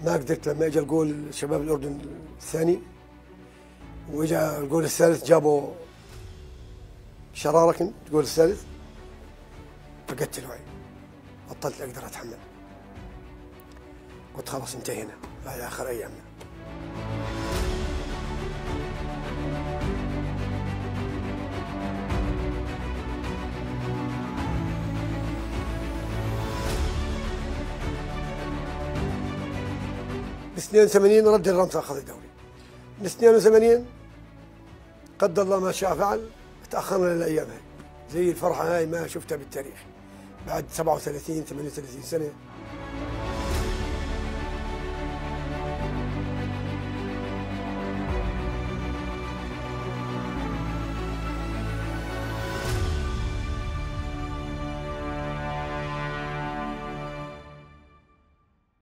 ما قدرت. لما اجى الجول شباب الاردن الثاني واجى الجول الثالث جابوا شراره، كنت الجول الثالث فقدت الوعي، بطلت اقدر اتحمل، قلت خلاص انتهينا، هذه اخر ايامنا. ب 82 رد الرمس اخذ الدوري. من 82 قدر الله ما شاء فعل، تاخرنا للايام هاي، زي الفرحه هاي ما شفتها بالتاريخ. بعد 37 38 سنه